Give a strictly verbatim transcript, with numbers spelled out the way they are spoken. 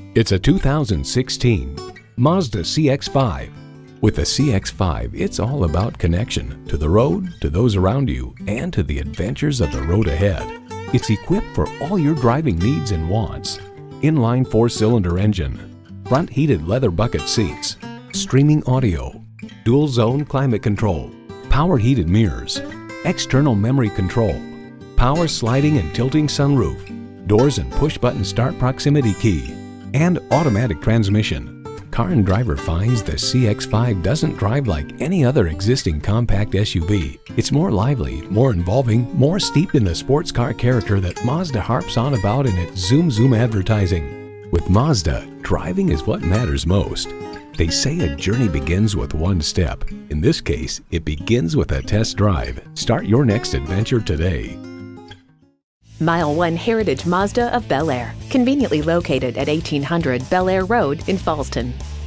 It's a two thousand sixteen Mazda C X five. With the C X five, it's all about connection to the road, to those around you, and to the adventures of the road ahead. It's equipped for all your driving needs and wants. Inline four-cylinder engine, front heated leather bucket seats, streaming audio, dual zone climate control, power heated mirrors, external memory control, power sliding and tilting sunroof, doors and push button start proximity key, and automatic transmission. Car and Driver finds the C X five doesn't drive like any other existing compact S U V. It's more lively, more involving, more steeped in the sports car character that Mazda harps on about in its Zoom Zoom advertising. With Mazda, driving is what matters most. They say a journey begins with one step. In this case, it begins with a test drive. Start your next adventure today. Mile one Heritage Mazda of Bel-Air, conveniently located at eighteen hundred Bel-Air Road in Fallston.